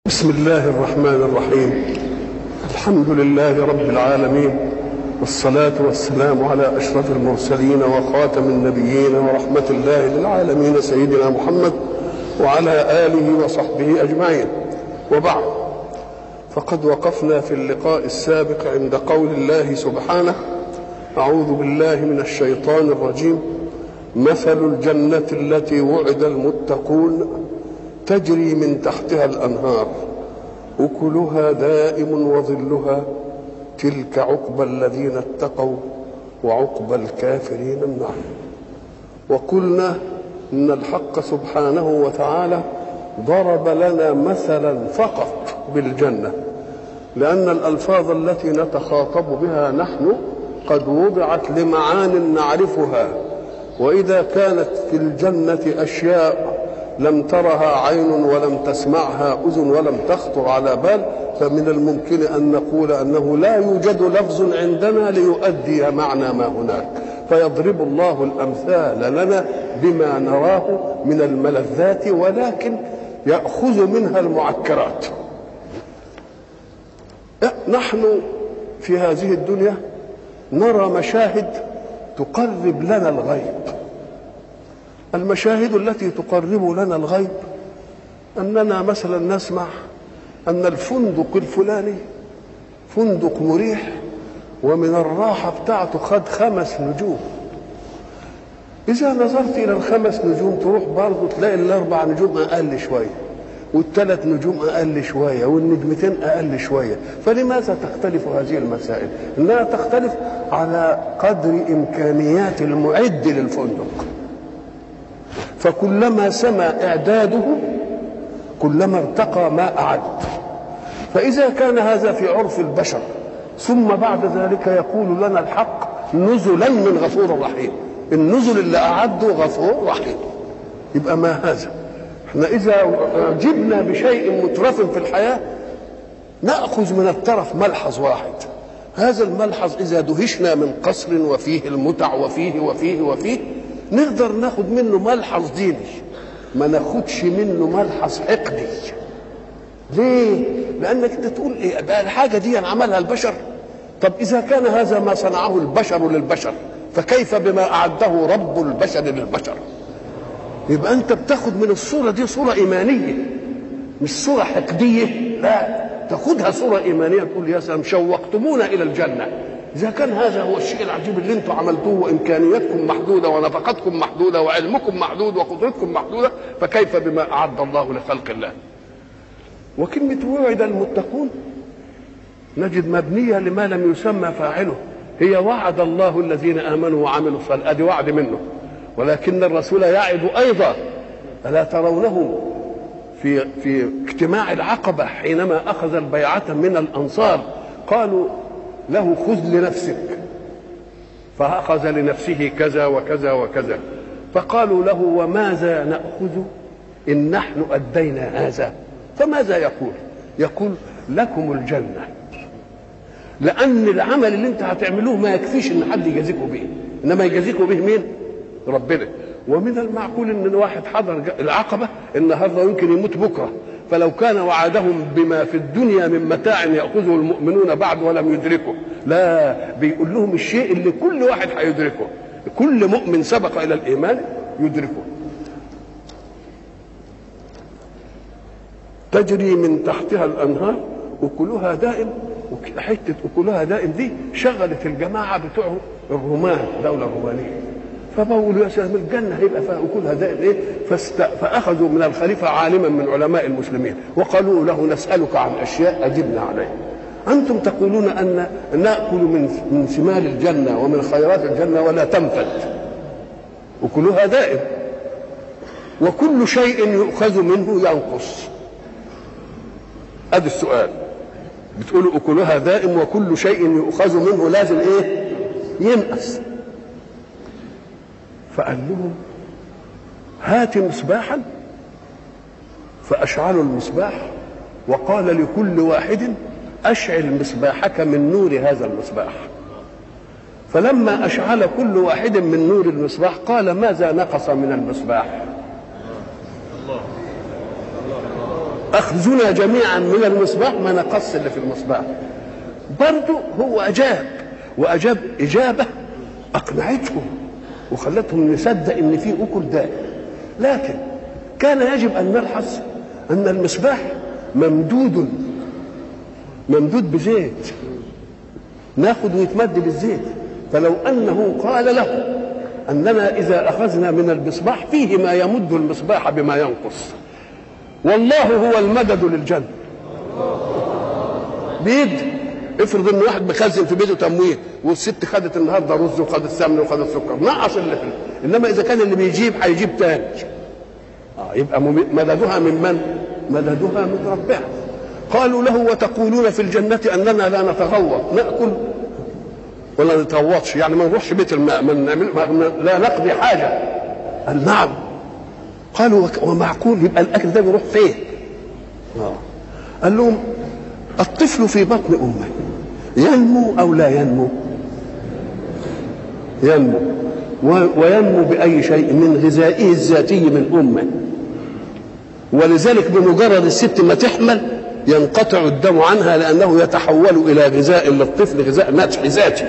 بسم الله الرحمن الرحيم. الحمد لله رب العالمين، والصلاة والسلام على أشرف المرسلين وخاتم النبيين ورحمة الله للعالمين سيدنا محمد وعلى آله وصحبه أجمعين. وبعد، فقد وقفنا في اللقاء السابق عند قول الله سبحانه: أعوذ بالله من الشيطان الرجيم. مثل الجنة التي وعد المتقون تجري من تحتها الأنهار أكلها دائم وظلها تلك عقبى الذين اتقوا وعقبى الكافرين النار. وقلنا إن الحق سبحانه وتعالى ضرب لنا مثلا فقط بالجنة، لأن الألفاظ التي نتخاطب بها نحن قد وضعت لمعان نعرفها، وإذا كانت في الجنة أشياء لم ترها عين ولم تسمعها أذن ولم تخطر على بال، فمن الممكن أن نقول أنه لا يوجد لفظ عندنا ليؤدي معنى ما هناك، فيضرب الله الأمثال لنا بما نراه من الملذات، ولكن يأخذ منها المعكرات. نحن في هذه الدنيا نرى مشاهد تقرب لنا الغيب. المشاهد التي تقرب لنا الغيب أننا مثلا نسمع أن الفندق الفلاني فندق مريح ومن الراحة بتاعته خد 5 نجوم. إذا نظرت إلى ال5 نجوم تروح برضه تلاقي ال4 نجوم أقل شوية، وال3 نجوم أقل شوية، والنجمتين أقل شوية. فلماذا تختلف هذه المسائل؟ إنها تختلف على قدر إمكانيات المعد للفندق، فكلما سمى إعداده كلما ارتقى ما أعد. فإذا كان هذا في عرف البشر، ثم بعد ذلك يقول لنا الحق: نزلا من غفور رحيم. النزل اللي أعده غفور رحيم. يبقى ما هذا؟ احنا إذا جبنا بشيء مترف في الحياة نأخذ من الطرف ملحظ واحد. هذا الملحظ إذا دهشنا من قصر وفيه المتع وفيه وفيه وفيه نقدر ناخد منه ملحظ ديني، ما ناخدش منه ملحظ حقدي. ليه؟ لأنك انت تقول ايه بقى الحاجة دي عملها البشر؟ طب إذا كان هذا ما صنعه البشر للبشر، فكيف بما أعده رب البشر للبشر؟ يبقى أنت بتاخد من الصورة دي صورة إيمانية، مش صورة حقدية. لا، تاخدها صورة إيمانية، تقول يا سلام شوقتمونا إلى الجنة. إذا كان هذا هو الشيء العجيب اللي انتم عملتوه، وإمكانياتكم محدودة ونفقتكم محدودة وعلمكم محدود وقدرتكم محدودة، فكيف بما أعد الله لخلق الله؟ وكلمة وعد المتقون نجد مبنية لما لم يسمى فاعله. هي وعد الله الذين آمنوا وعملوا الصالحات، أدي وعد منه، ولكن الرسول يعد أيضا. ألا ترونه في اجتماع العقبة حينما أخذ البيعة من الأنصار قالوا له: خذ لنفسك، فأخذ لنفسه كذا وكذا وكذا. فقالوا له: وماذا نأخذ إن نحن أدينا هذا؟ فماذا يقول؟ يقول: لكم الجنة، لأن العمل اللي انت هتعملوه ما يكفيش ان حد يجازيكوا به، انما يجازيكوا به مين؟ ربنا. ومن المعقول ان واحد حضر العقبة النهارده يمكن يموت بكره، فلو كان وعدهم بما في الدنيا من متاع يأخذه المؤمنون بعد ولم يدركه، لا، بيقول لهم الشيء اللي كل واحد هيدركه، كل مؤمن سبق إلى الإيمان يدركه. تجري من تحتها الأنهار أكلها دائم. وحتة أكلها دائم دي شغلت الجماعة بتوع الرومان، دولة رومانية، فبقولوا يا سلام الجنة هيبقى فيها أكلها دائم إيه؟ فأخذوا من الخليفة عالما من علماء المسلمين وقالوا له: نسألك عن أشياء أجبنا عليها. أنتم تقولون أن نأكل من ثمار الجنة ومن خيرات الجنة ولا تنفد، أكلها دائم، وكل شيء يؤخذ منه ينقص. أدي السؤال، بتقولوا أكلها دائم وكل شيء يؤخذ منه لازم إيه؟ ينقص. فقال لهم: هات مصباحا، فأشعلوا المصباح، وقال لكل واحد: أشعل مصباحك من نور هذا المصباح. فلما أشعل كل واحد من نور المصباح قال: ماذا نقص من المصباح؟ أخذنا جميعا من المصباح ما نقص اللي في المصباح. برضه هو وأجاب إجابة أقنعتهم وخلتهم نصدق إن في أكل دائم. لكن كان يجب أن نلحظ أن المصباح ممدود بزيت، ناخد ويتمد بالزيت. فلو أنه قال له أننا إذا أخذنا من المصباح فيه ما يمد المصباح بما ينقص، والله هو المدد للجنة بيد. افرض ان واحد مخزن في بيته تموين والست خدت النهارده رز وخدت سمن وخدت سكر، نقص اللي فيه. انما اذا كان اللي بيجيب هيجيب تاني، يبقى مددها من من؟ مددها من ربها. قالوا له وتقولون في الجنة أننا لا نتغوط، نأكل ولا نتغوطش، يعني ما نروحش بيت الماء، لا نقضي حاجة. قال نعم. قالوا ومعقول يبقى الأكل ده بيروح فين؟ قال لهم الطفل في بطن أمه ينمو أو لا ينمو؟ ينمو، وينمو بأي شيء؟ من غذائه الذاتي من أمه. ولذلك بمجرد الست ما تحمل ينقطع الدم عنها، لأنه يتحول إلى غذاء للطفل، غذاء ناتح ذاتي.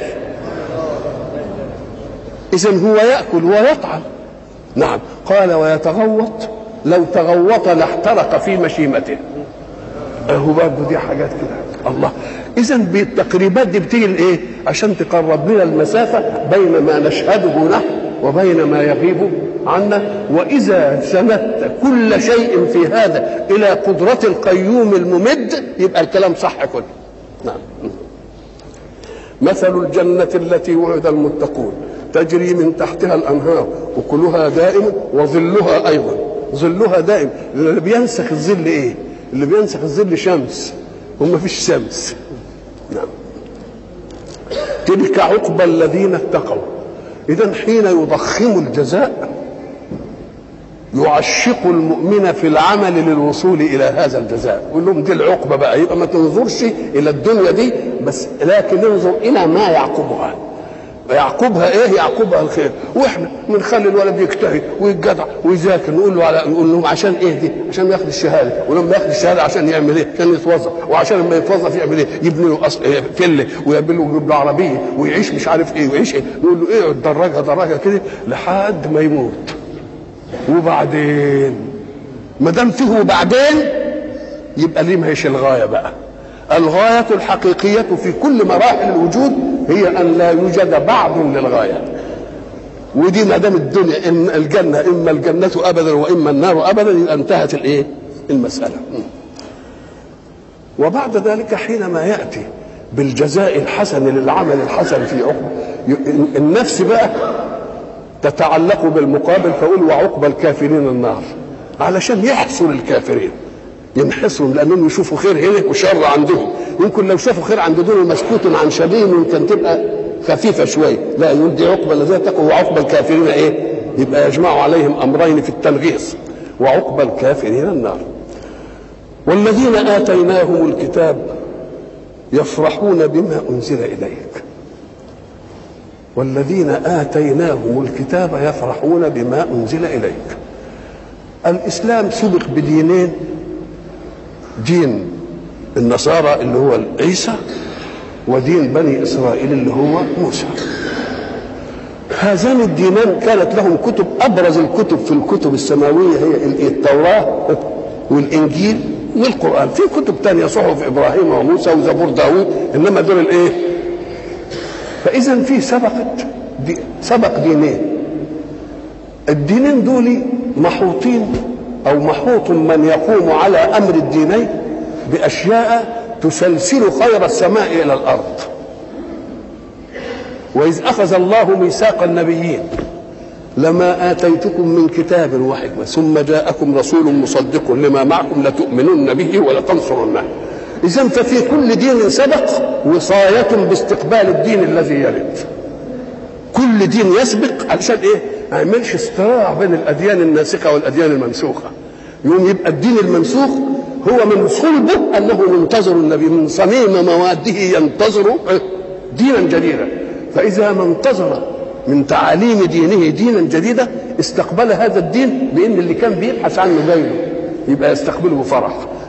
إذن هو يأكل ويطعم. نعم. قال ويتغوط، لو تغوط لاحترق في مشيمته. هو برضه دي حاجات كده. الله. إذن بالتقريبات دي بتيجي لإيه؟ عشان تقرب لنا المسافة بين ما نشهده نحن وبين ما يغيب عنا. وإذا سندت كل شيء في هذا إلى قدرة القيوم الممد يبقى الكلام صح كله. نعم. مثل الجنة التي وعد المتقون تجري من تحتها الأنهار وكلها دائم وظلها أيضا. ظلها دائم. اللي بينسخ الظل إيه؟ اللي بينسخ الظل شمس، وما فيش شمس. نعم. تلك عقبى الذين اتقوا. إذن حين يضخم الجزاء يعشق المؤمن في العمل للوصول إلى هذا الجزاء. يقول لهم دي العقبة بقى، يبقى ما تنظرش إلى الدنيا دي بس، لكن انظر إلى ما يعقبها. يعقبها ايه؟ يعقبها الخير. واحنا بنخلي الولد يجتهد ويتجدع ويذاكر، نقول له عشان ايه دي؟ عشان ياخد الشهاده، ولما ياخد الشهاده عشان يعمل ايه؟ عشان يتوظف، وعشان لما يتوظف يعمل ايه؟ يبني له فله ويعمل له يجيب له عربيه ويعيش مش عارف ايه ويعيش ايه. نقول له ايه؟ درجها كده لحد ما يموت. وبعدين ما دام فيه وبعدين يبقى ليه ما هيش الغايه بقى. الغايه الحقيقيه في كل مراحل الوجود هي ان لا يوجد بعض للغايه. ودي ما دام الدنيا ان الجنه اما الجنه ابدا واما النار ابدا، يبقى انتهت الايه؟ المساله. وبعد ذلك حينما ياتي بالجزاء الحسن للعمل الحسن في عقبه النفس بقى تتعلق بالمقابل، فقول وعقبى الكافرين النار، علشان يحصل الكافرين ينحصروا، لانهم يشوفوا خير هنا وشر عندهم. يمكن لو شافوا خير عند دول مسكوت عن شبيه يمكن تبقى خفيفه شويه، لا يقول دي عقبى الذين اتقوا وعقبى الكافرين ايه؟ يبقى يجمعوا عليهم امرين في التلغيص، وعقبى الكافرين النار. والذين اتيناهم الكتاب يفرحون بما انزل اليك. والذين آتيناهم الكتاب يفرحون بما أنزل إليك. الإسلام سبق بدينين، دين النصارى اللي هو عيسى، ودين بني إسرائيل اللي هو موسى. هذان الدينان كانت لهم كتب، أبرز الكتب في الكتب السماوية هي التوراة والإنجيل والقرآن. في كتب تانية صحف إبراهيم وموسى وزبور داود، إنما دول الإيه؟ فإذا في سبق دينين. الدينين دول محوطين أو محوط من يقوم على أمر الدينين بأشياء تسلسل خير السماء إلى الأرض. وإذ أخذ الله ميثاق النبيين لما آتيتكم من كتاب وحكمة ثم جاءكم رسول مصدق لما معكم لتؤمنن به ولتنصرنه. إذن ففي كل دين سبق وصاية باستقبال الدين الذي يرد. كل دين يسبق علشان ايه؟ ما يعملش صراع بين الأديان الناسخة والأديان المنسوخة. يوم يبقى الدين المنسوخ هو من صلبه أنه ينتظر النبي من صميم مواده ينتظر دينا جديدا. فإذا ما انتظر من تعاليم دينه دينا جديدا استقبل هذا الدين، لأن اللي كان بيبحث عنه جايله يبقى يستقبله بفرح.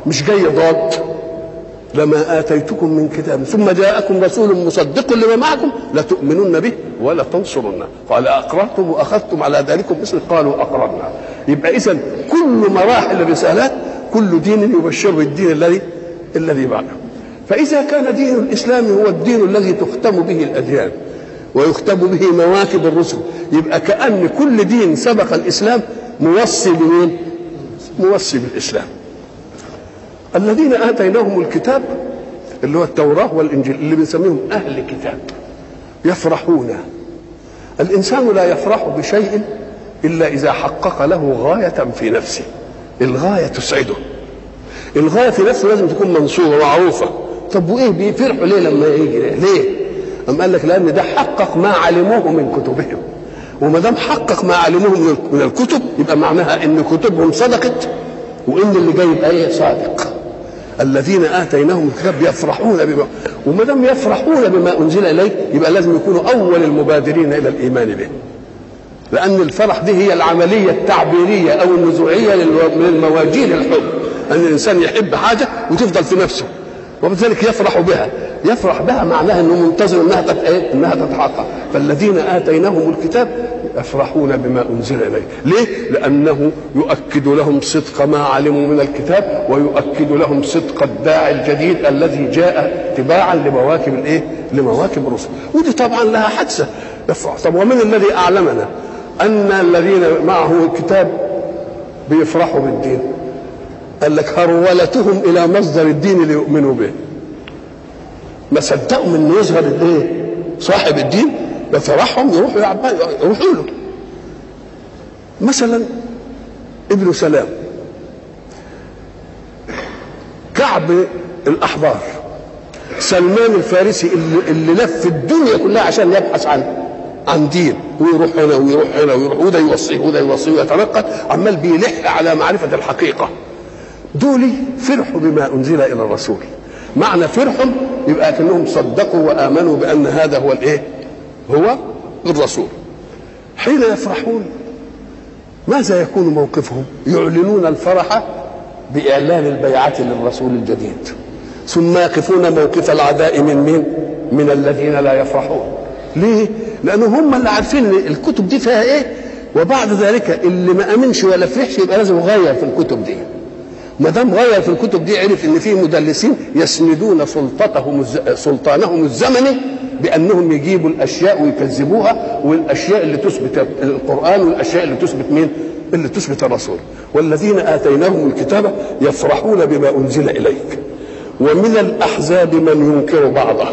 مش جاي ضاد. لما آتيتكم من كتاب ثم جاءكم رسول مصدق لما معكم لتؤمنن به ولا تنصرنه قال أقررتم وأخذتم على ذلكم مثل قالوا أقررنا. يبقى إذن كل مراحل الرسالات كل دين يبشره الدين الذي بعده. فإذا كان دين الإسلام هو الدين الذي تختم به الأديان ويختم به مواكب الرسل، يبقى كأن كل دين سبق الإسلام موصي بمين؟ موصي بالإسلام. الذين آتيناهم الكتاب اللي هو التوراة والإنجيل اللي بنسميهم أهل كتاب يفرحون. الإنسان لا يفرح بشيء إلا إذا حقق له غاية في نفسه. الغاية تسعده، الغاية في نفسه لازم تكون منصورة معروفة. طب وإيه بيفرحوا ليه لما يجي ليه؟ أم قال لك لأن ده حقق ما علموه من كتبهم، وما دام حقق ما علموه من الكتب يبقى معناها إن كتبهم صدقت وإن اللي جاي يبقى إيه؟ صادق. الذين آتيناهم الكتاب يفرحون بما، وما دام يفرحون بما أنزل إليك يبقى لازم يكونوا أول المبادرين إلى الإيمان به، لأن الفرح دي هي العملية التعبيرية أو النزوعية من المواجيل الحب، أن الإنسان يحب حاجة وتفضل في نفسه وبذلك يفرح بها. يفرح بها معناها أنه منتظر أنها تتحقق. فالذين آتيناهم الكتاب يفرحون بما أنزل إليه. ليه؟ لأنه يؤكد لهم صدق ما علموا من الكتاب ويؤكد لهم صدق الداعي الجديد الذي جاء تباعا لمواكب لمواكب الرسل. ودي طبعا لها حادثة يفرح. طب ومن الذي أعلمنا أن الذين معه الكتاب بيفرحوا بالدين؟ قال لك هرولتهم إلى مصدر الدين ليؤمنوا به. ما صدقوا من يظهر الايه؟ صاحب الدين بفرحهم يروحوا له. مثلا ابن سلام، كعب الأحبار، سلمان الفارسي اللي لف الدنيا كلها عشان يبحث عن دين، ويروح هنا ويروح هنا ويروح وده يوصيه وده يوصيه ويتنقل عمال بيلح على معرفة الحقيقة. دول فرحوا بما أنزل إلى الرسول. معنى فرحهم يبقى كأنهم صدقوا وآمنوا بأن هذا هو الإيه؟ هو الرسول. حين يفرحون ماذا يكون موقفهم؟ يعلنون الفرح بإعلان البيعة للرسول الجديد، ثم يقفون موقف العداء من الذين لا يفرحون. ليه؟ لأنه هم اللي عارفين الكتب دي فيها إيه، وبعد ذلك اللي ما أمنش ولا فرحش يبقى لازم يغير في الكتب دي. ما دام غير في الكتب دي عرف ان في مدلسين يسندون سلطانهم الزمني بانهم يجيبوا الاشياء ويكذبوها، والاشياء اللي تثبت القران والاشياء اللي تثبت مين؟ اللي تثبت الرسول. والذين اتيناهم الكتاب يفرحون بما انزل اليك ومن الاحزاب من ينكر بعضه.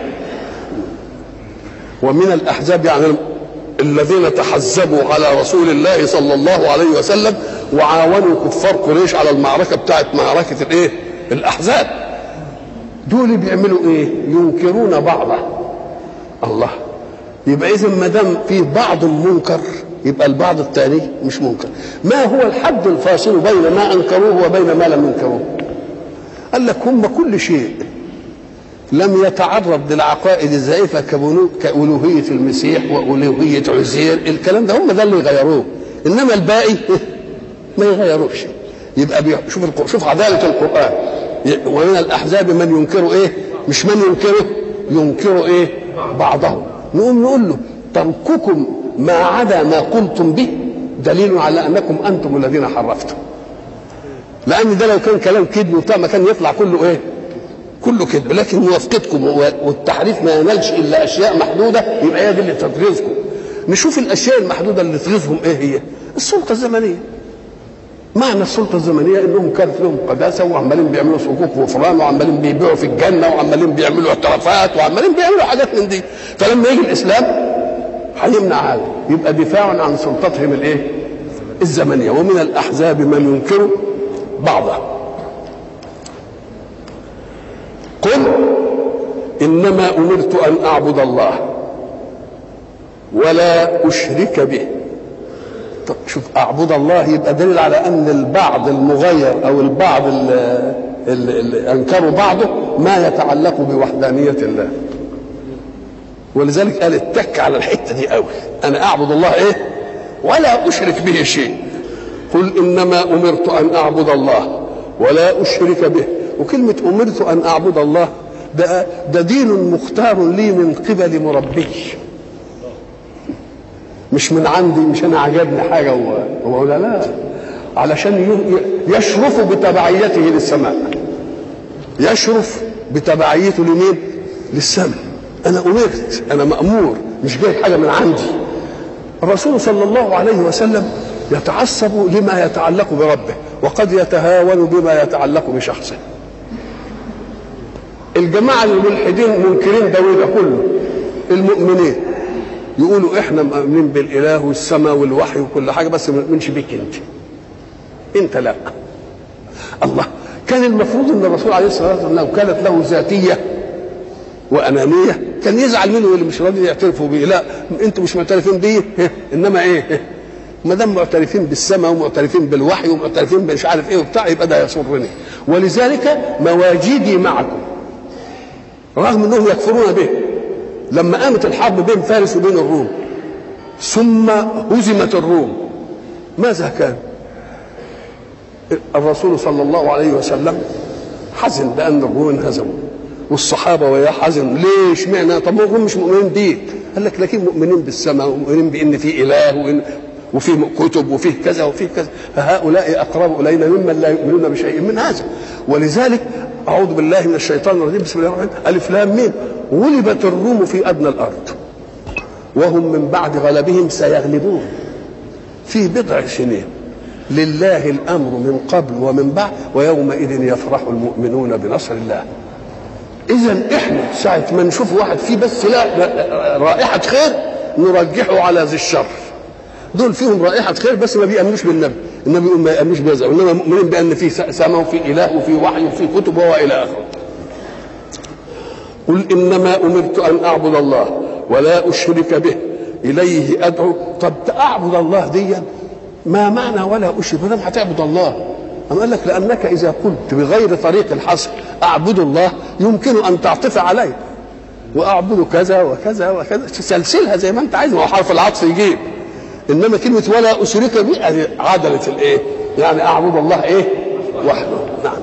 ومن الاحزاب يعني الذين تحزبوا على رسول الله صلى الله عليه وسلم وعاونوا كفار قريش على المعركة بتاعت معركة الايه؟ الأحزاب. دول بيعملوا ايه؟ ينكرون بعضه. الله، يبقى إذا ما دام في بعض منكر يبقى البعض الثاني مش منكر. ما هو الحد الفاصل بين ما أنكروه وبين ما لم ينكروه؟ قال لك هم كل شيء لم يتعرض للعقائد الزائفة كألوهية المسيح وألوهية عزير، الكلام ده هم ده اللي يغيروه، إنما الباقي ما يغيروش. يبقى شوف عدالة القرآن. ومن الأحزاب من ينكروا إيه؟ مش من ينكروا إيه؟ بعضهم. نقول له ترككم ما عدا ما قلتم به دليل على أنكم أنتم الذين حرفتم. لأن ده لو كان كلام كذب وبتاع ما كان يطلع كله إيه؟ كله كذب. لكن موافقتكم والتحريف ما ينالش إلا أشياء محدودة، يبقى هي دي اللي تغيظكم. نشوف الأشياء المحدودة اللي تغيظهم إيه هي؟ السلطة الزمنية. معنى السلطة الزمنية إنهم كانت لهم قداسة وعمالين بيعملوا صكوك وفران وعمالين بيبيعوا في الجنة وعمالين بيعملوا اعترافات وعمالين بيعملوا حاجات من دي. فلما يجي الإسلام هيمنع هذا، يبقى دفاع عن سلطتهم الإيه؟ الزمنية. ومن الأحزاب من ينكر بعضه. قل إنما أمرت أن أعبد الله ولا أشرك به. طب شوف، أعبد الله يبقى دليل على أن البعض المغير أو البعض اللي أنكروا بعضه ما يتعلق بوحدانية الله. ولذلك قال اتك على الحتة دي قوي، أنا أعبد الله إيه؟ ولا أشرك به شيء. قل إنما أمرت أن أعبد الله ولا أشرك به. وكلمة أمرت أن أعبد الله ده دين مختار لي من قبل مربي، مش من عندي، مش أنا عجبني حاجة هو لا، علشان يشرف بتبعيته للسماء، يشرف بتبعيته لمين؟ للسماء. أنا أمرت، أنا مأمور، مش جاي حاجة من عندي. الرسول صلى الله عليه وسلم يتعصب لما يتعلق بربه، وقد يتهاون بما يتعلق بشخصه. الجماعة الملحدين منكرين ده كله، المؤمنين يقولوا احنا مؤمنين بالاله والسماء والوحي وكل حاجه، بس ما نؤمنش بيك انت لا. الله، كان المفروض ان الرسول عليه الصلاه والسلام لو كانت له ذاتيه وانانيه كان يزعل منه اللي مش راضي يعترفوا بيه. لا، انتوا مش معترفين بيه، انما ايه، ما دام معترفين بالسماء ومعترفين بالوحي ومعترفين مش عارف ايه وبتاع، يبقى ده يسرني. ولذلك مواجدي معكم رغم انهم يكفرون به. لما قامت الحرب بين فارس وبين الروم ثم هزمت الروم، ماذا كان؟ الرسول صلى الله عليه وسلم حزن لأن الروم انهزموا، والصحابة وياه حزن. ليش؟ معنى طب الروم مش مؤمنين بيه. قال لك لكن مؤمنين بالسماء ومؤمنين بأن في إله وفي كتب وفيه كذا وفيه كذا، فهؤلاء أقرب إلينا ممن لا يؤمنون بشيء من هذا. ولذلك أعوذ بالله من الشيطان الرجيم، بسم الله الرحمن الرحيم، ألف لام ميم. غلبت الروم في أدنى الأرض وهم من بعد غلبهم سيغلبون في بضع سنين، لله الأمر من قبل ومن بعد ويومئذ يفرح المؤمنون بنصر الله. إذا إحنا ساعة ما نشوف واحد فيه بس لا رائحة خير نرجحه على ذي الشر. دول فيهم رائحة خير بس ما بيأمنوش بالنبي، النبي يقول ما يأمنوش بهذا، إنما مؤمنين بأن في سماء وفي إله وفي وحي وفي كتب وإلى آخره. قل إنما أمرت أن أعبد الله ولا أشرك به إليه أدعو. طب أعبد الله دي ما معنى ولا أشرك؟ ما دام هتعبد الله، أما قال لك لأنك إذا قلت بغير طريق الحصر أعبد الله يمكن أن تعطف عليه، وأعبد كذا وكذا وكذا، تسلسلها زي ما أنت عايز، وحرف العطف يجيب. إنما كلمة ولا أشرك به عدلت الإيه؟ يعني أعبد الله إيه؟ وحده. نعم،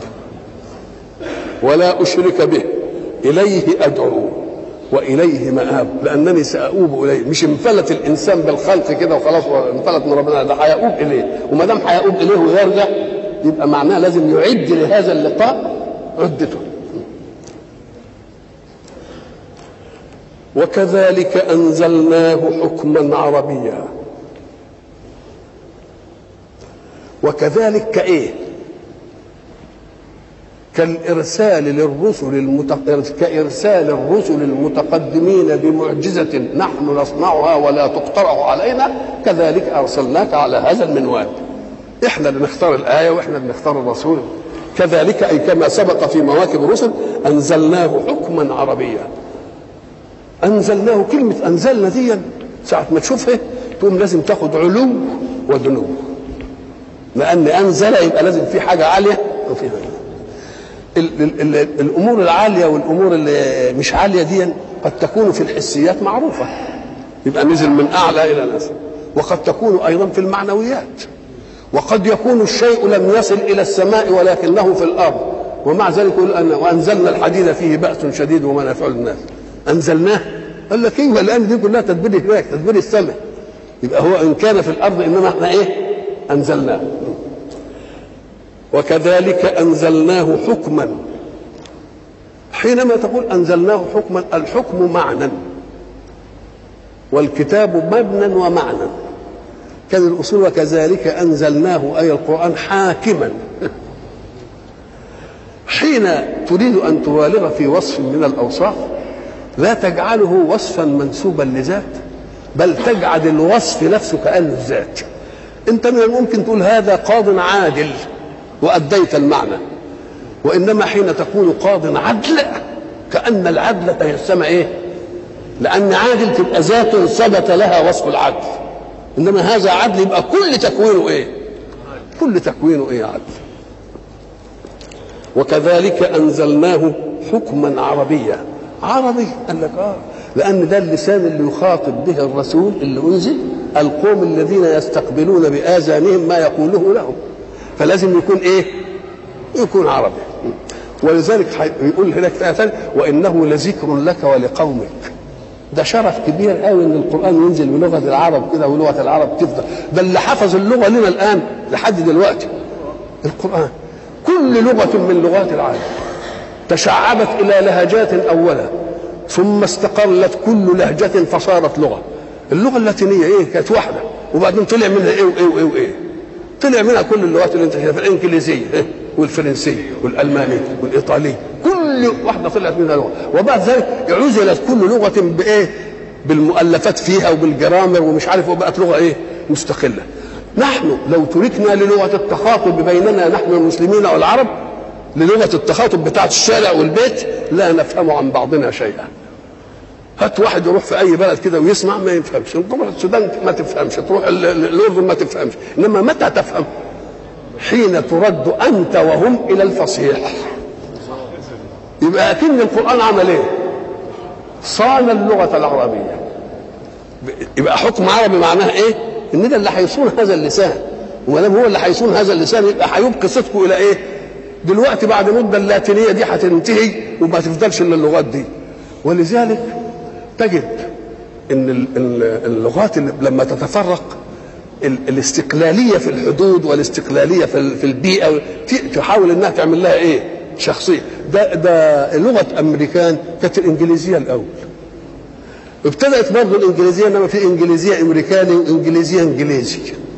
ولا أشرك به إليه أدعو وإليه مآب، لأنني سأؤوب إليه. مش انفلت الإنسان بالخلق كده وخلاص وانفلت من ربنا، ده هيؤوب إليه، وما دام هيؤوب إليه ويرجع يبقى معناه لازم يعد لهذا اللقاء عدته. وكذلك أنزلناه حكما عربيا. وكذلك كإيه؟ كالإرسال للرسل كإرسال الرسل المتقدمين بمعجزة نحن نصنعها ولا تقترح علينا، كذلك أرسلناك على هذا المنوال. إحنا اللي نختار الآية وإحنا اللي نختار الرسول. كذلك أي كما سبق في مواكب الرسل أنزلناه حكما عربيا. أنزلناه، كلمة أنزلنا دي ساعة ما تشوفها تقوم لازم تاخد علو ودنو، لأن أنزل يبقى لازم في حاجة عالية وفي حاجة. الأمور العالية والأمور اللي مش عالية دي قد تكون في الحسيات معروفة، يبقى نزل من أعلى إلى نزل، وقد تكون أيضا في المعنويات، وقد يكون الشيء لم يصل إلى السماء ولكنه في الأرض، ومع ذلك يقول أن وأنزلنا الحديد فيه بأس شديد ومنافع للناس. أنزلناه، قال لك إيه؟ الآن دي كلها تدبير هناك، تدبير السماء. يبقى هو إن كان في الأرض إنما إحنا إيه؟ أنزلناه. وكذلك أنزلناه حكما. حينما تقول أنزلناه حكما، الحكم معنى والكتاب مبنى ومعنى. كان الأصول وكذلك أنزلناه أي القرآن حاكما. حين تريد أن تبالغ في وصف من الأوصاف لا تجعله وصفا منسوبا لذات، بل تجعل الوصف نفسه كأنه الذات. أنت من الممكن تقول هذا قاض عادل وأديت المعنى، وإنما حين تكون قاض عدل كأن العدل تجسم إيه؟ لأن عادل تبقى ذات ثبت لها وصف العدل، إنما هذا عدل يبقى كل تكوينه إيه؟ كل تكوينه إيه؟ عدل. وكذلك أنزلناه حكما عربيا. عربي قال لك لأن ده اللسان اللي يخاطب به الرسول اللي أنزل القوم الذين يستقبلون بآذانهم ما يقوله لهم، فلازم يكون إيه؟ يكون عربي. ولذلك يقول هناك في آية ثانية وإنه لذكر لك ولقومك. ده شرف كبير قوي ان القرآن ينزل بلغة العرب كده ولغة العرب تفضل. ده اللي حفظ اللغة لنا الآن لحد دلوقتي القرآن. كل لغة من لغات العالم تشعبت إلى لهجات أولا ثم استقلت كل لهجة فصارت لغة. اللغة اللاتينية إيه كانت واحدة وبعدين طلع منها إيه وإيه وإيه وإيه. طلع منها كل اللغات اللي أنت شايفها الإنجليزية والفرنسية والألمانية والإيطالية كل واحدة طلعت منها لغة. وبعد ذلك عزلت كل لغة بإيه بالمؤلفات فيها وبالجرامر ومش عارف وبقت لغة إيه مستقلة. نحن لو تركنا للغة التخاطب بيننا نحن المسلمين والعرب للغة التخاطب بتاعت الشارع والبيت لا نفهم عن بعضنا شيئا. هات واحد يروح في اي بلد كده ويسمع ما يفهمش، تروح السودان ما تفهمش، تروح الاردن ما تفهمش، انما متى تفهم؟ حين ترد انت وهم الى الفصيح. يبقى اكن القران عمل ايه؟ صان اللغه العربيه. يبقى حكم عربي معناه ايه؟ ان ده اللي هيصون هذا اللسان، وما دام هو اللي هيصون هذا اللسان يبقى هيبقي صدقه الى ايه؟ دلوقتي بعد مده اللاتينيه دي هتنتهي وما تفضلش الا اللغات دي. ولذلك تجد ان اللغات لما تتفرق الاستقلاليه في الحدود والاستقلاليه في البيئه تحاول انها تعمل لها ايه؟ شخصيه. ده لغه امريكان كانت الانجليزيه الاول. ابتدات برضه الانجليزيه انما في انجليزيه امريكاني وانجليزيه انجليزي.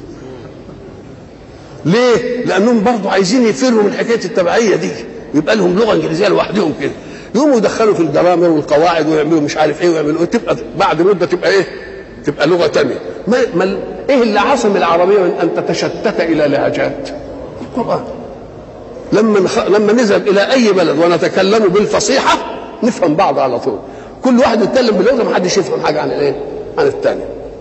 ليه؟ لانهم برضه عايزين يفروا من حكايه التبعيه دي ويبقى لهم لغه انجليزيه لوحدهم كده. يقوموا يدخلوا في الجرامر والقواعد ويعملوا مش عارف ايه ويعملوا تبقى بعد مده تبقى ايه؟ تبقى لغه ثانيه. ايه اللي عصم العربيه من ان تتشتت الى لهجات؟ القران. لما نذهب الى اي بلد ونتكلم بالفصيحه نفهم بعض على طول. كل واحد يتكلم باللغه ما حدش يفهم حاجه عن الايه؟ عن الثاني.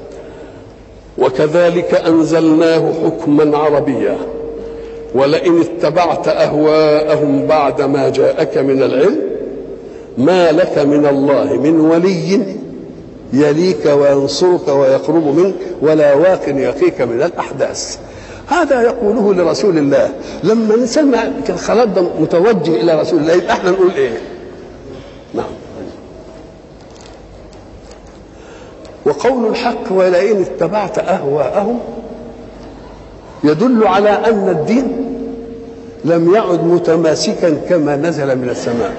وكذلك انزلناه حكما عربيا ولئن اتبعت اهواءهم بعد ما جاءك من العلم ما لك من الله من ولي يليك وينصرك ويقرب منك ولا واق يقيك من الاحداث. هذا يقوله لرسول الله. لما نسمع الخلاط ده متوجه الى رسول الله يبقى احنا نقول ايه؟ نعم. وقول الحق ولئن اتبعت اهواءهم يدل على ان الدين لم يعد متماسكا كما نزل من السماء،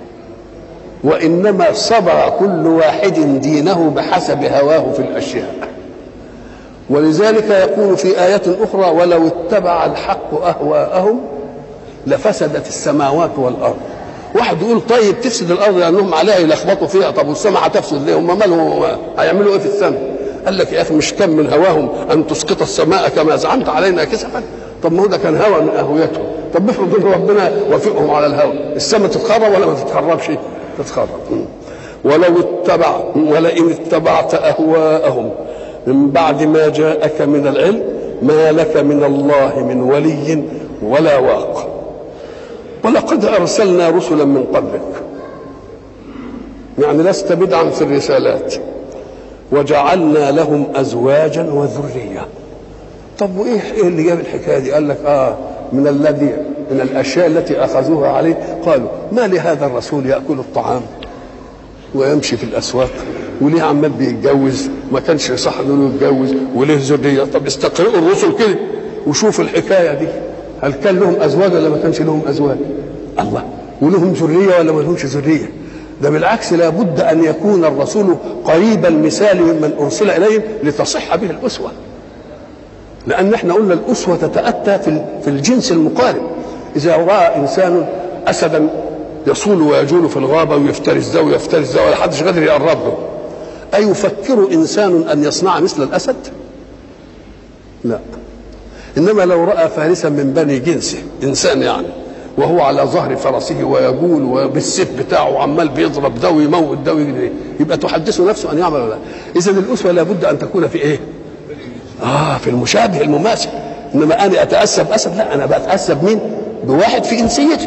وانما صبر كل واحد دينه بحسب هواه في الاشياء. ولذلك يقول في آية أخرى ولو اتبع الحق أهواءهم لفسدت السماوات والأرض. واحد يقول طيب تفسد الأرض لأنهم عليها يلخبطوا فيها، طب والسماء هتفسد ليه؟ هم مالهم هيعملوا إيه في السماء؟ قال لك يا أخي مش كم من هواهم أن تسقط السماء كما زعمت علينا كسفا؟ طب ما هو ده كان هوى من أهويتهم. طب افرض إن ربنا وافقهم على الهوى، السماء تتخرب ولا ما تتخربش؟ تتخرب. ولئن اتبعت أهواءهم من بعد ما جاءك من العلم ما لك من الله من ولي ولا واق. ولقد أرسلنا رسلا من قبلك، يعني لست بدعا في الرسالات، وجعلنا لهم أزواجا وذرية. طب وإيه اللي جاب الحكاية دي؟ قال لك من الأشياء التي أخذوها عليه قالوا ما لهذا الرسول يأكل الطعام ويمشي في الأسواق وليه عمال بيتجوز؟ ما كانش يصح انه يتجوز وليه ذريه؟ طب استقرئوا الرسل كده وشوفوا الحكايه دي، هل كان لهم ازواج ولا ما كانش لهم ازواج؟ الله، ولهم ذريه ولا ما لهمش ذريه؟ ده بالعكس لابد ان يكون الرسول قريب المثال ممن ارسل اليهم لتصح به الاسوه. لان احنا قلنا الاسوه تتاتى في الجنس المقارب. اذا راى انسان اسدا يصول ويجول في الغابه ويفترس ده ويفترس ده ولا حدش قادر يقرب له، أيفكر إنسان أن يصنع مثل الأسد؟ لا. إنما لو رأى فارسا من بني جنسه إنسان يعني وهو على ظهر فرسه ويقول وبالسيف بتاعه عمال بيضرب ده ويموت ده ويجري، يبقى تحدث نفسه أن يعمل ولا لا؟ إذا الأسوة لابد أن تكون في إيه؟ في المشابه المماثل. إنما أنا أتأسى بأسد؟ لا، أنا بتأسى بمين؟ بواحد في إنسيته.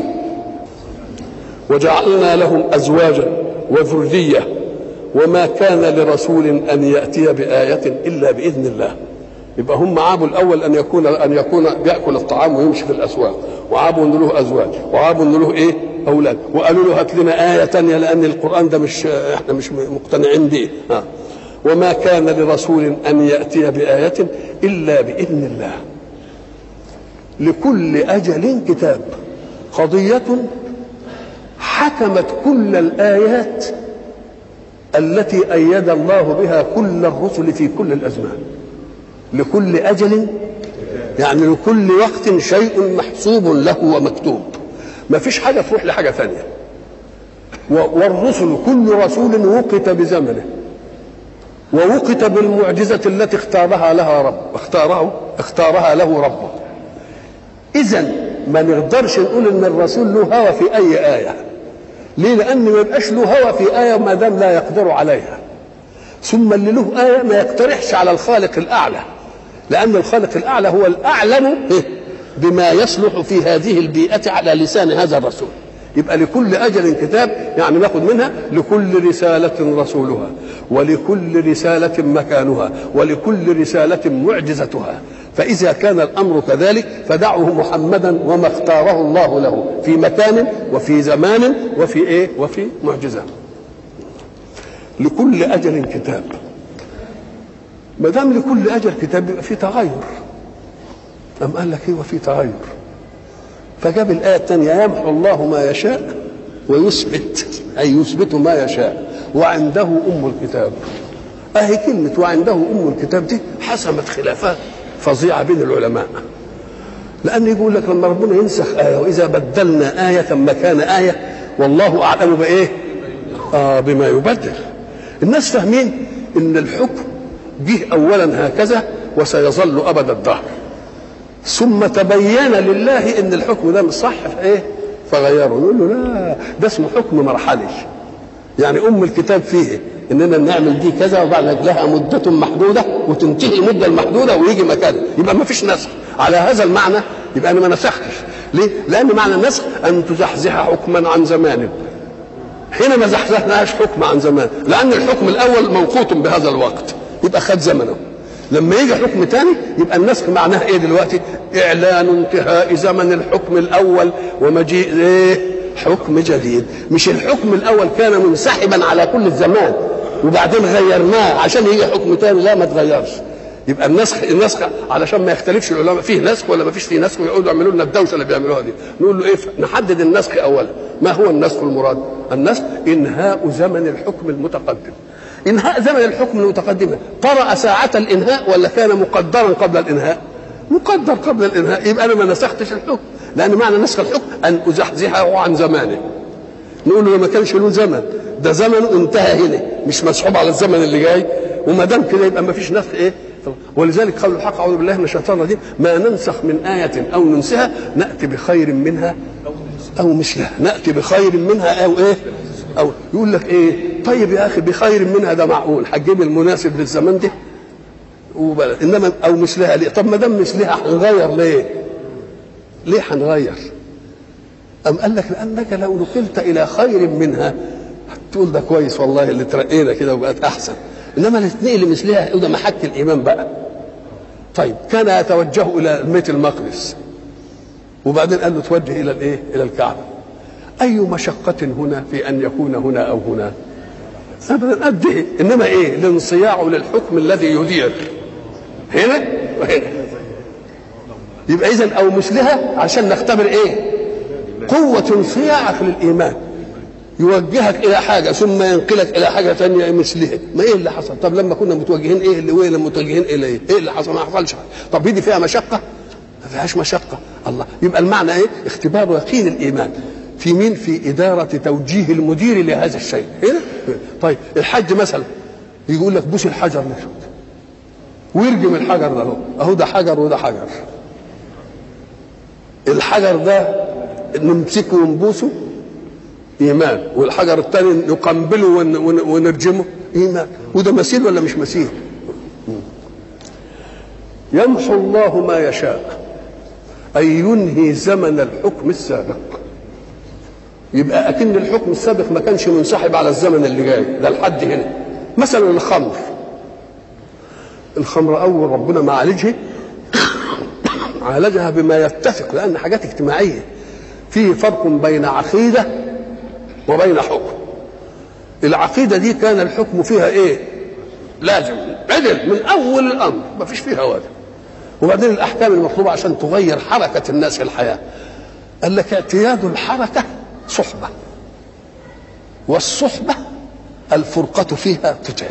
وجعلنا لهم أزواجا وذرية وما كان لرسول أن يأتي بآية إلا بإذن الله. يبقى هم عابوا الاول ان يكون بياكل الطعام ويمشي في الاسواق، وعابوا ان له ازواج، وعابوا ان له ايه؟ اولاد، وقالوا له هات لنا ايه ثانيه لان القران ده احنا مش مقتنعين به. وما كان لرسول ان ياتي بايه الا باذن الله. لكل اجل كتاب. قضيه حكمت كل الايات التي ايد الله بها كل الرسل في كل الازمان. لكل اجل يعني لكل وقت شيء محسوب له ومكتوب، ما فيش حاجه تروح لحاجه ثانيه. والرسل كل رسول وقت بزمنه ووقت بالمعجزه التي اختارها له ربه. اذا ما نقدرش نقول ان الرسول له هوى في اي ايه. ليه؟ لان ما يبقاش له هوى في ايه ما دام لا يقدر عليها. ثم اللي له ايه ما يقترحش على الخالق الاعلى، لان الخالق الاعلى هو الاعلم بما يصلح في هذه البيئه على لسان هذا الرسول. يبقى لكل اجل كتاب، يعني ناخذ منها لكل رساله رسولها، ولكل رساله مكانها، ولكل رساله معجزتها. فاذا كان الامر كذلك فدعه محمدا وما اختاره الله له في مكان وفي زمان وفي ايه؟ وفي معجزه. لكل اجل كتاب. ما دام لكل اجل كتاب يبقى في تغير. قال لك ايه وفي تغير؟ فجاب الآية الثانية يمحو الله ما يشاء ويثبت، أي يثبت ما يشاء وعنده أم الكتاب. أهي كلمة وعنده أم الكتاب دي حسمت خلافات فظيعة بين العلماء، لأن يقول لك لما ربنا ينسخ آية وإذا بدلنا آية مكان آية والله أعلم بإيه؟ بما يبدل. الناس فاهمين إن الحكم جه أولا هكذا وسيظل أبد الدهر، ثم تبين لله ان الحكم ده مش صح فايه؟ فغيره. يقول له لا، ده اسمه حكم مرحلي. يعني ام الكتاب فيه اننا نعمل دي كذا وبعد لها مده محدوده وتنتهي المده المحدوده ويجي مكانها، يبقى ما فيش نسخ. على هذا المعنى يبقى انا ما نسختش. ليه؟ لان معنى النسخ ان تزحزح حكما عن زمان. حين ما زحزحناش حكم عن زمان، لان الحكم الاول موقوت بهذا الوقت يبقى خد زمنه. لما يجي حكم تاني يبقى النسخ معناها ايه دلوقتي؟ اعلان انتهاء زمن الحكم الاول ومجيء ايه؟ حكم جديد. مش الحكم الاول كان منسحبا على كل الزمان وبعدين غيرناه عشان يجي حكم تاني، لا ما تغيرش. يبقى النسخ علشان ما يختلفش العلماء فيه نسخ ولا ما فيش فيه نسخ ويقعدوا يعملوا لنا الدوشه اللي بيعملوها دي. نقول له ايه؟ نحدد النسخ اولا. ما هو النسخ المراد؟ النسخ انهاء زمن الحكم المتقدم. انهاء زمن الحكم المتقدم طرأ ساعة الانهاء ولا كان مقدرا قبل الانهاء؟ مقدر قبل الانهاء. يبقى انا ما نسختش الحكم، لان معنى نسخ الحكم ان ازحزحه عن زمانه. نقول له ما كانش له زمن، ده زمنه انتهى هنا مش مسحوب على الزمن اللي جاي، وما دام كده يبقى ما فيش نسخ ايه؟ ولذلك قول الحق اعوذ بالله من الشيطان الرجيم ما ننسخ من آية او ننسها نأتي بخير منها او مثلها. نأتي بخير منها او ايه؟ أو يقول لك ايه؟ طيب يا اخي بخير منها ده معقول، هتجيب المناسب للزمان ده وبلد. انما او مثلها ليه؟ طب ما دام مثلها هنغير ليه؟ ليه هنغير؟ أم قال لك لانك لو نقلت الى خير منها تقول ده كويس والله اللي ترقينا كده وبقت احسن، انما اللي تنقل لمثلها وده محك الايمان بقى. طيب كان يتوجه الى بيت المقدس وبعدين قال له توجه الى الايه؟ الى الكعبه. أي مشقة هنا في أن يكون هنا أو هنا؟ أبدا قد إيه؟ إنما إيه؟ الانصياع للحكم الذي يدير هنا وهنا. يبقى إذن أو مثلها عشان نختبر إيه؟ قوة انصياعك للإيمان. يوجهك إلى حاجة ثم ينقلك إلى حاجة ثانية مثلها. ما إيه اللي حصل؟ طب لما كنا متوجهين إيه اللي وين متوجهين إلى إيه؟ إيه اللي حصل؟ ما حصلش حاجة. طب دي فيها مشقة؟ ما فيهاش مشقة. الله. يبقى المعنى إيه؟ اختبار يقين الإيمان. في مين؟ في إدارة توجيه المدير لهذا الشيء. هنا طيب الحج مثلا يقول لك بوس الحجر نشوف ويرجم الحجر ده اهو ده حجر وده حجر. الحجر ده نمسكه ونبوسه ايمان، والحجر الثاني نقنبله ونرجمه ايمان. وده مثيل ولا مش مثيل؟ يمحو الله ما يشاء أي ينهي زمن الحكم السابق. يبقى أكن الحكم السابق ما كانش منسحب على الزمن اللي جاي ده. الحد هنا مثلا الخمر الخمر أول ربنا ما عالجها بما يتفق، لأن حاجات اجتماعية. فيه فرق بين عقيدة وبين حكم. العقيدة دي كان الحكم فيها ايه؟ لازم عدل من أول الأمر، ما فيش فيها ولا. وبعدين الأحكام المطلوبة عشان تغير حركة الناس في الحياة، قال لك اعتياد الحركة صحبة، والصحبة الفرقة فيها تتعب.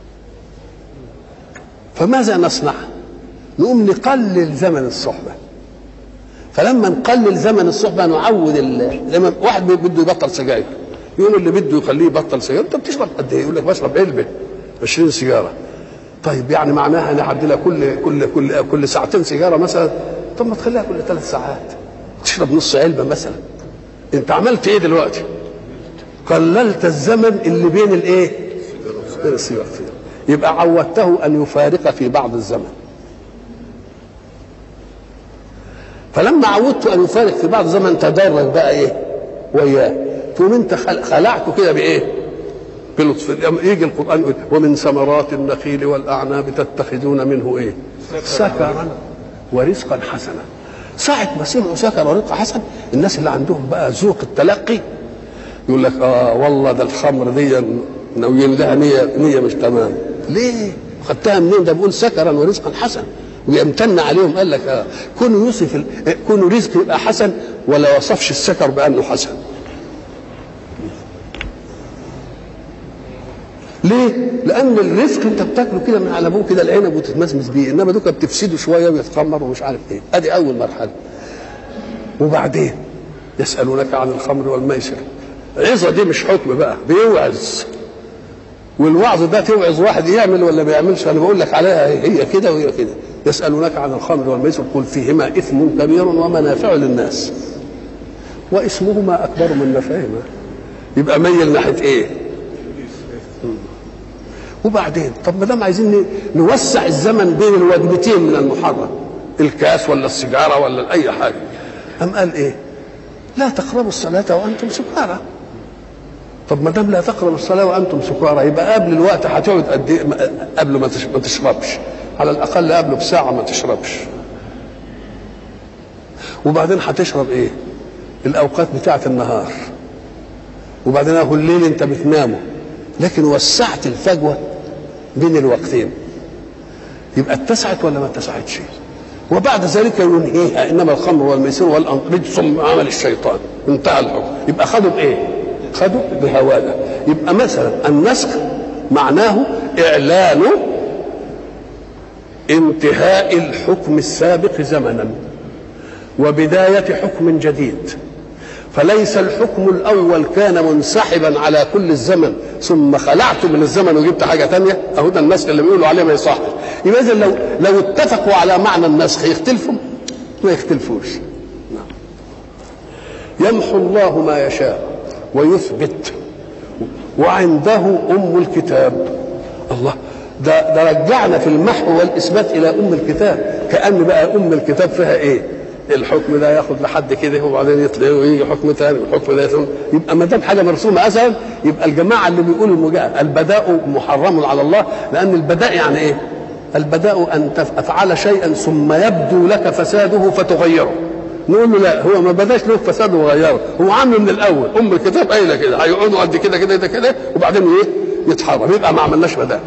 فماذا نصنع؟ نقوم نقلل زمن الصحبة. فلما نقلل زمن الصحبة نعود لما واحد بده يبطل سجاير، يقول اللي بده يخليه يبطل سجاير. انت بتشرب قد ايه؟ يقول لك بشرب علبة 20 سيجارة. طيب يعني معناها نعدي لها كل ساعتين سيجارة مثلا؟ طب ما تخليها كل 3 ساعات، تشرب نص علبة مثلا. انت عملت ايه دلوقتي؟ قللت الزمن اللي بين الايه؟ السيجارتين. يبقى عودته ان يفارق في بعض الزمن. فلما عودته ان يفارق في بعض الزمن تدرج بقى ايه؟ وياه. تقوم انت خلعته كده بايه؟ بلطف. يجي القران يقول ومن ثمرات النخيل والاعناب تتخذون منه ايه؟ سكرا ورزقا حسنا. ساعة ما سمعوا سكر ورزق حسن، الناس اللي عندهم بقى ذوق التلقي يقول لك والله ده الخمر دي ناويين لها نية مش تمام. ليه؟ خدتها منين؟ ده بيقول سكرا ورزقا حسن ويمتن عليهم. قال لك كونوا يوصف كونوا رزق يبقى حسن ولا وصفش السكر بأنه حسن. ليه؟ لأن الرزق أنت بتاكله كده من على أبوه كده العنب وتتمزمز بيه، إنما دوكا بتفسده شوية ويتخمر ومش عارف إيه. أدي أول مرحلة. وبعدين يسألونك عن الخمر والميسر. عظة دي مش حكم بقى، بيوعظ. والوعظ ده توعظ واحد يعمل ولا ما يعملش، أنا بقول لك عليها هي كده وهي كده. يسألونك عن الخمر والميسر قل فيهما إثم كبير ومنافع للناس وإثمهما أكبر من نفعهما. يبقى ميل ناحية إيه؟ وبعدين طب ما دام عايزين نوسع الزمن بين الوجبتين من المحرم، الكاس ولا السيجاره ولا اي حاجه، قام قال ايه؟ لا تقربوا الصلاه وانتم سكارى. طب ما دام لا تقربوا الصلاه وانتم سكارى، يبقى قبل الوقت هتقعد قد ايه قبل ما تشربش؟ على الاقل قبله بساعه ما تشربش. وبعدين هتشرب ايه؟ الاوقات بتاعه النهار. وبعدين اهو الليل انت بتنامه، لكن وسعت الفجوه بين الوقتين، يبقى اتسعت ولا ما اتسعتش؟ وبعد ذلك ينهيها انما الخمر والميسر والرجس من عمل الشيطان. انتهى الحكم. يبقى خدوا بايه؟ خدوا بهواده. يبقى مثلا النسخ معناه اعلان انتهاء الحكم السابق زمنا وبدايه حكم جديد. فليس الحكم الاول كان منسحبا على كل الزمن ثم خلعت من الزمن وجبت حاجه ثانيه. اهو ده النسخ اللي بيقولوا عليه ما يصحش. يبقى اذا لو اتفقوا على معنى النسخ يختلفوا؟ ما يختلفوش. يمحو الله ما يشاء ويثبت وعنده ام الكتاب. الله، ده رجعنا في المحو والاثبات الى ام الكتاب، كأن بقى ام الكتاب فيها ايه؟ الحكم ده ياخد لحد كده وبعدين يطلع ويجي حكم ثاني والحكم ده يبقى ما دام حاجه مرسومه اسهل. يبقى الجماعه اللي بيقولوا البداء محرم على الله، لان البداء يعني ايه؟ البداء ان تفعل شيئا ثم يبدو لك فساده فتغيره. نقول له لا، هو ما بداش له فساده وغيره، هو عامله من الاول. ام الكتاب قايله كده هيقعدوا قد كده كده كده وبعدين ايه؟ يتحرم. يبقى ما عملناش بداء.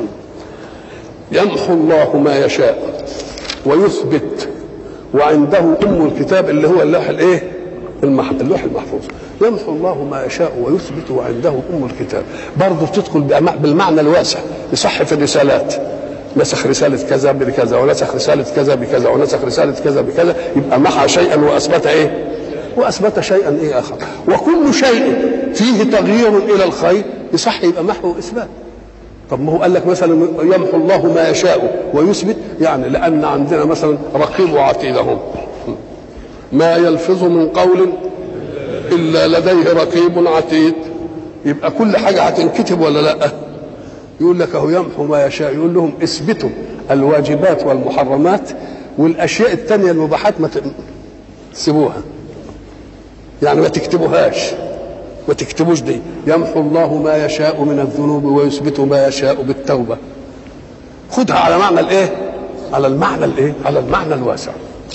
يمحو الله ما يشاء ويثبت وعنده ام الكتاب اللي هو اللوح الايه؟ اللوح المحفوظ. يمحو الله ما يشاء ويثبت وعنده ام الكتاب. برضه تدخل بالمعنى الواسع، يصح في الرسالات. نسخ رساله كذا بكذا ونسخ رساله كذا بكذا ونسخ رساله كذا بكذا، يبقى محى شيئا واثبت ايه؟ واثبت شيئا ايه اخر. وكل شيء فيه تغيير الى الخير يصح يبقى محو واثبات. طب ما هو قال لك مثلا يمحو الله ما يشاء ويثبت، يعني لان عندنا مثلا رقيب وعتيد اهو، ما يلفظ من قول الا لديه رقيب عتيد. يبقى كل حاجه هتنكتب ولا لا؟ يقول لك اهو يمحو ما يشاء، يقول لهم اثبتوا الواجبات والمحرمات والاشياء الثانيه المباحات ما تسيبوها، يعني ما تكتبوهاش، ما تكتبوش دي. يمحو الله ما يشاء من الذنوب ويثبت ما يشاء بالتوبه. خدها على معنى الايه؟ على المعنى الايه؟ على المعنى الواسع.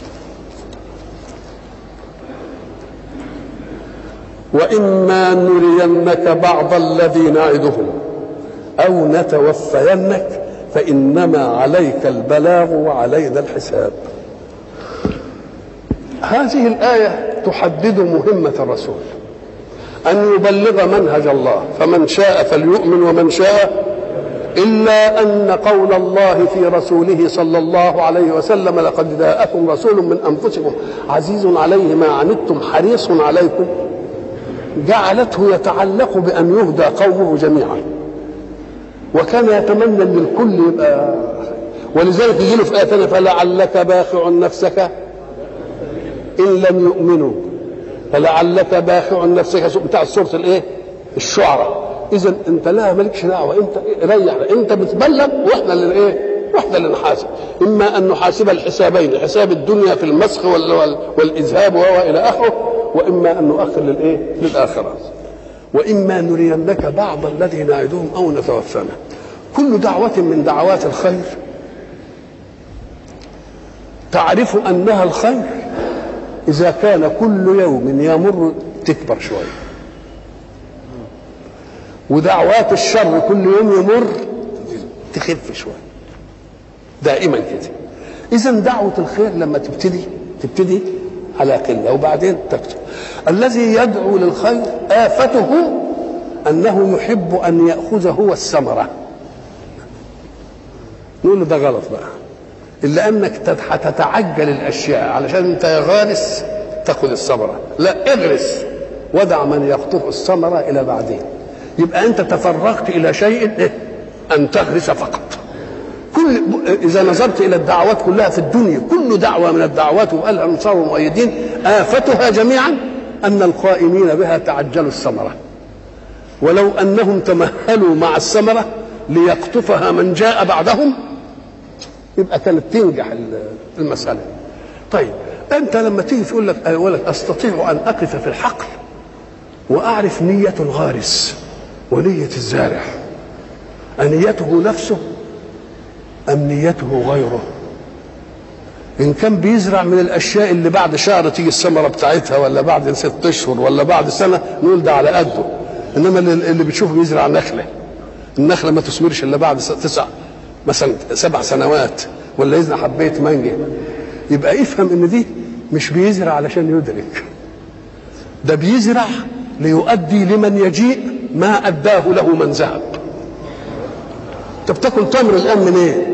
وإما نرينك بعض الذي نعدهم أو نتوفينك فإنما عليك البلاغ وعلينا الحساب. هذه الآية تحدد مهمة الرسول، أن يبلغ منهج الله، فمن شاء فليؤمن ومن شاء، إلا أن قول الله في رسوله صلى الله عليه وسلم لقد جاءكم رسول من أنفسكم عزيز عليه ما عنتم حريص عليكم، جعلته يتعلق بأن يهدى قومه جميعا، وكان يتمنى أن الكل يبقى، ولذلك يجي له في آية ثانية فلعلك باخع نفسك إن لم يؤمنوا، فلعلك باخع نفسك بتاع سورة الايه؟ الشعراء. إذا أنت لا مالكش دعوة، أنت ريح، أنت بتبلغ وإحنا اللي ايه؟ وإحنا اللي نحاسب. إما أن نحاسب الحسابين، حساب الدنيا في المسخ والإذهاب وإلى آخره، وإما أن نؤخر للإيه؟ للآخرة. وإما نرينك بعض الذي نعدهم أو نتوفانا. كل دعوة من دعوات الخير تعرف أنها الخير إذا كان كل يوم يمر تكبر شوية، ودعوات الشر كل يوم يمر تخف شوية، دائما كده. إذا دعوة الخير لما تبتدي على قلة وبعدين تكتر. الذي يدعو للخير آفته أنه يحب أن يأخذ هو الثمرة. نقول له ده غلط بقى، إلا أنك تتعجل الأشياء علشان أنت يا غارس تأخذ الثمرة، لا اغرس ودع من يقطف الثمرة إلى بعدين. يبقى أنت تفرغت إلى شيء أن تغرس فقط. إذا نظرت إلى الدعوات كلها في الدنيا، كل دعوة من الدعوات وقال أنصار ومؤيدين آفتها جميعا أن القائمين بها تعجلوا الثمرة، ولو أنهم تمهلوا مع الثمرة ليقطفها من جاء بعدهم يبقى كانت تنجح المسألة. طيب أنت لما تيجي تقول لك أولك أستطيع أن أقف في الحقل وأعرف نية الغارس ونية الزارع، أنيته نفسه أم نيته غيره؟ إن كان بيزرع من الأشياء اللي بعد شهر تيجي الثمرة بتاعتها، ولا بعد 6 أشهر، ولا بعد سنة، نقول ده على قده. إنما اللي بتشوفه بيزرع نخلة، النخلة ما تثمرش إلا بعد 9 مثلا 7 سنوات، ولا يزرع حباية مانجا، يبقى افهم إن دي مش بيزرع علشان يدرك، ده بيزرع ليؤدي لمن يجيء ما أداه له من ذهب. أنت بتاكل تمر الآن من إيه؟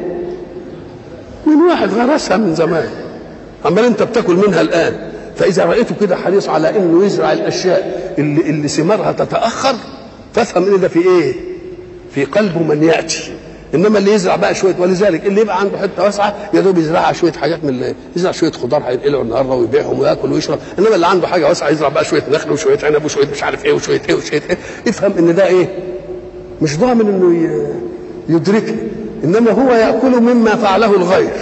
من واحد غرسها من زمان، عمال أنت بتاكل منها الآن. فإذا رأيته كده حريص على إنه يزرع الأشياء اللي ثمارها تتأخر، فافهم إن ده في إيه؟ في قلبه من يأتي. انما اللي يزرع بقى شويه، ولذلك اللي يبقى عنده حته واسعه يا دوب يزرعها شويه حاجات من يزرع شويه خضار هينقلوا النهارده ويبيعهم وياكل ويشرب، انما اللي عنده حاجه واسعه يزرع بقى شويه نخل وشويه عنب وشويه مش عارف ايه وشويه ايه وشويه ايه. افهم ان ده ايه؟ مش ضامن انه يدركه، انما هو ياكل مما فعله الغير،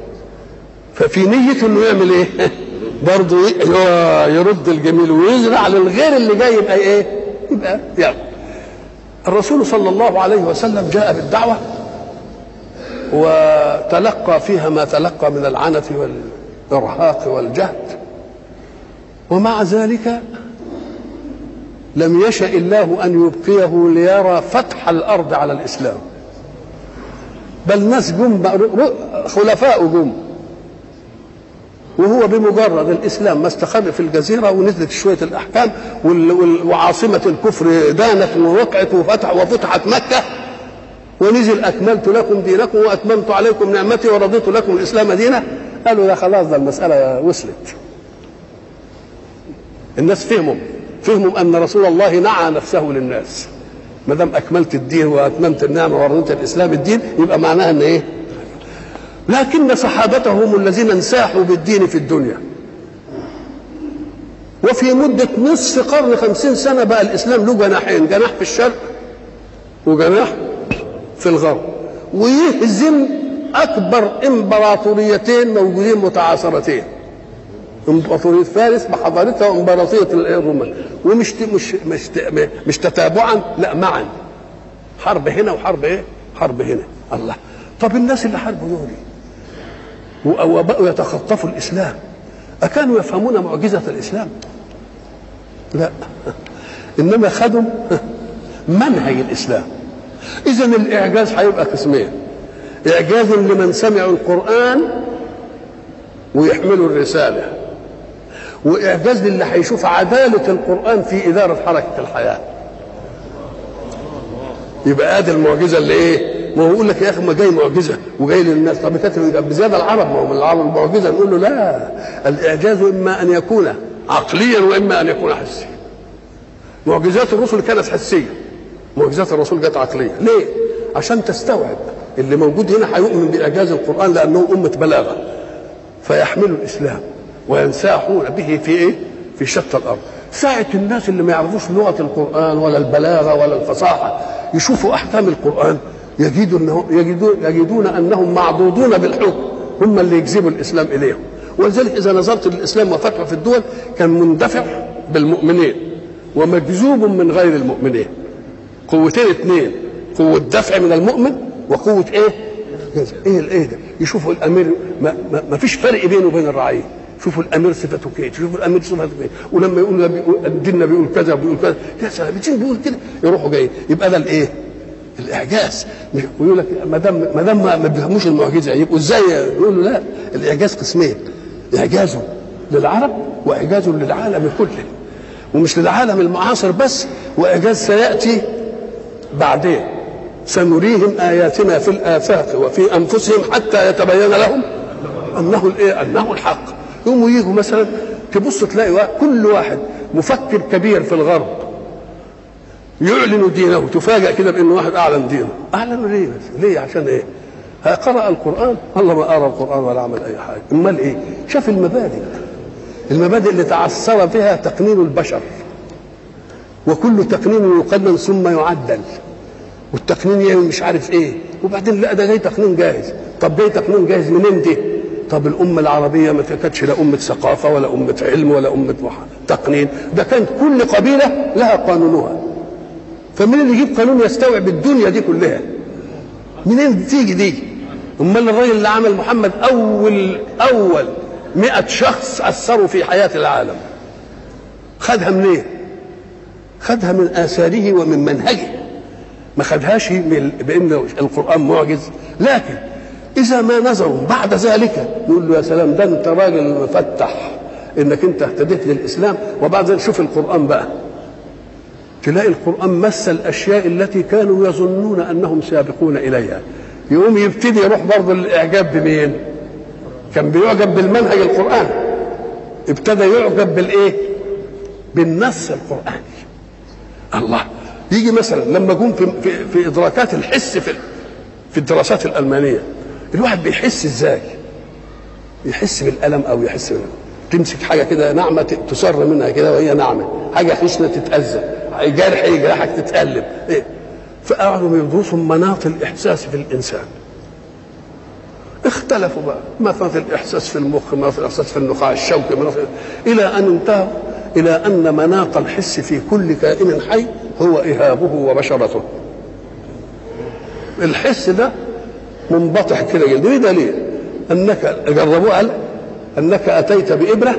ففي نيته انه يعمل ايه؟ برضه يرد الجميل ويزرع للغير اللي جاي يبقى ايه؟ يبقى ياكل. الرسول صلى الله عليه وسلم جاء بالدعوه وتلقى فيها ما تلقى من العنة والإرهاق والجهد، ومع ذلك لم يشأ الله أن يبقيه ليرى فتح الأرض على الإسلام، بل ناس جم خلفاء جم، وهو بمجرد الإسلام ما استقر في الجزيرة ونزلت شوية الأحكام وعاصمة الكفر دانت ووقعت وفتحت مكة، ونزل أكملت لكم دينكم وأتممت عليكم نعمتي ورضيت لكم الإسلام دينا، قالوا يا خلاص ده المسألة وصلت. الناس فهموا أن رسول الله نعى نفسه للناس، ما دام أكملت الدين وأتممت النعمة ورضيت الإسلام الدين يبقى معناها أن إيه؟ لكن صحابته هم الذين انساحوا بالدين في الدنيا، وفي مدة نصف قرن 50 سنة بقى الإسلام له جناحين، جناح في الشرق وجناح في الغرب، ويهزم أكبر إمبراطوريتين موجودين متعاصرتين، إمبراطورية فارس بحضارتها وإمبراطورية الرومان، ومش مش تتابعا، لا معا، حرب هنا وحرب إيه؟ حرب هنا. الله، طب الناس اللي حاربوا دول وبقوا يتخطفوا الاسلام اكانوا يفهمون معجزه الاسلام؟ لا، انما خدوا منهج الاسلام. اذا الاعجاز هيبقى قسمين: اعجاز لمن سمعوا القران ويحملوا الرساله، واعجاز للي هيشوف عداله القران في اداره حركه الحياه. يبقى ادي المعجزه اللي ايه؟ ما هو يقول لك يا اخي ما جاي معجزه وجاي للناس، طب كتب بزياده العرب، ما هو من العرب المعجزه. نقول له لا، الاعجاز اما ان يكون عقليا واما ان يكون حسيا. معجزات الرسل كانت حسيه، معجزات الرسول جت عقليه. ليه؟ عشان تستوعب اللي موجود هنا هيؤمن باعجاز القران لانه امه بلاغه، فيحملوا الاسلام وينساحون به في ايه؟ في شتى الارض. ساعه الناس اللي ما يعرفوش لغه القران ولا البلاغه ولا الفصاحه يشوفوا احكام القران يجدون انهم معضوضون بالحكم، هم اللي يجذبوا الاسلام اليهم. ولذلك اذا نظرت للاسلام وفتحه في الدول كان مندفع بالمؤمنين ومجذوب من غير المؤمنين. قوتين اثنين: قوه دفع من المؤمن وقوه ايه؟ ايه ده؟ يشوفوا الامير ما فيش فرق بينه وبين الرعيه. شوفوا الامير صفته كده، شوفوا الامير صفته كده، ولما يقول الدين بيقول كذا وبيقول كذا، يا سلام الدين بيقول كده، يروحوا جايين. يبقى ده الايه؟ الاعجاز. ويقول لك ما دام ما بيفهموش المعجزه يبقوا ازاي؟ يقولوا لا، الاعجاز قسمين: اعجاز للعرب واعجاز للعالم كله، ومش للعالم المعاصر بس، واعجاز سياتي بعدين: سنريهم اياتنا في الافاق وفي انفسهم حتى يتبين لهم انه الايه؟ انه الحق. يقوموا يجوا مثلا تبص تلاقي كل واحد مفكر كبير في الغرب يعلن دينه، تفاجأ كده بأن واحد أعلن دينه. أعلنوا ليه بس؟ ليه؟ عشان إيه؟ قرأ القرآن؟ الله ما قرأ القرآن ولا عمل أي حاجة. أمال إيه؟ شاف المبادئ اللي تعثر فيها تقنين البشر، وكل تقنين يقنن ثم يعدل، والتقنين مش عارف إيه، وبعدين لا ده جاي تقنين جاهز. طب جاي تقنين جاهز منين دي؟ طب الأمة العربية ما كانتش لا أمة ثقافة ولا أمة علم ولا أمة تقنين، ده كانت كل قبيلة لها قانونها. فمين اللي يجيب قانون يستوعب الدنيا دي كلها؟ منين تيجي دي؟ امال الراجل اللي عمل محمد اول 100 شخص اثروا في حياه العالم خدها منين؟ خدها من اثاره ومن منهجه، ما خدهاش بان القران معجز. لكن اذا ما نظروا بعد ذلك يقول له يا سلام ده انت راجل مفتح انك انت اهتديت للاسلام. وبعد ذلك شوف القران بقى، تلاقي القرآن مثل الأشياء التي كانوا يظنون أنهم سابقون إليها. يقوم يبتدي يروح برضه للإعجاب بمين؟ كان بيعجب بالمنهج القرآني، ابتدى يعجب بالإيه؟ بالنص القرآني. الله يجي مثلا لما جم في إدراكات الحس في الدراسات الألمانية، الواحد بيحس إزاي؟ يحس بالألم أو يحس تمسك حاجة كده ناعمة تسر منها كده وهي ناعمة، حاجة خشنة تتأذى، جرح يجرحك تتألم. إيه؟ فقعدوا يدرسوا مناط الإحساس في الإنسان. اختلفوا بقى، مناط الإحساس في المخ، مناط الإحساس في النخاع الشوكي، إلى أن انتهوا إلى أن مناط الحس في كل كائن حي هو إهابه وبشرته. الحس ده منبطح كده جلد. ايه دليل؟ أنك جربوه، قال أنك أتيت بإبرة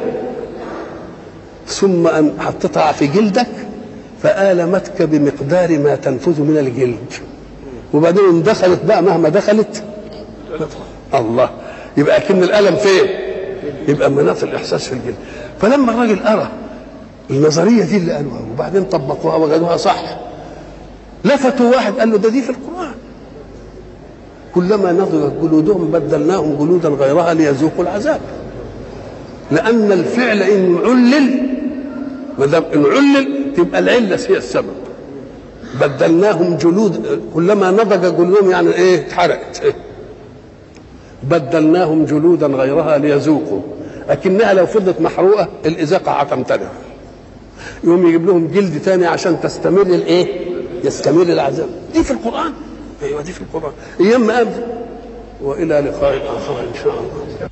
ثم أن حطيتها في جلدك فآلمتك بمقدار ما تنفذ من الجلد، وبعدين دخلت بقى مهما دخلت الله، يبقى أكن الألم فين؟ يبقى مناط الإحساس في الجلد. فلما الراجل أرى النظرية دي اللي قالوها وبعدين طبقوها وجدوها صح، لفتوا واحد قال له ده دي في القرآن: كلما نضجت جلودهم بدلناهم جلودا غيرها ليذوقوا العذاب. لأن الفعل إن علل، ما دام إن علل تبقى العلة هي السبب. بدلناهم جلود، كلما نضج جلودهم يعني إيه؟ اتحرقت. إيه؟ بدلناهم جلودا غيرها ليذوقوا، لكنها لو فضلت محروقة الإذاقة هتمتنع. يقوم يجيب لهم جلد ثاني عشان تستمر الإيه؟ يستمر العذاب. دي في القرآن. أيوة دي في القرآن. أيام ما أبدا. وإلى لقاء آخر إن شاء الله.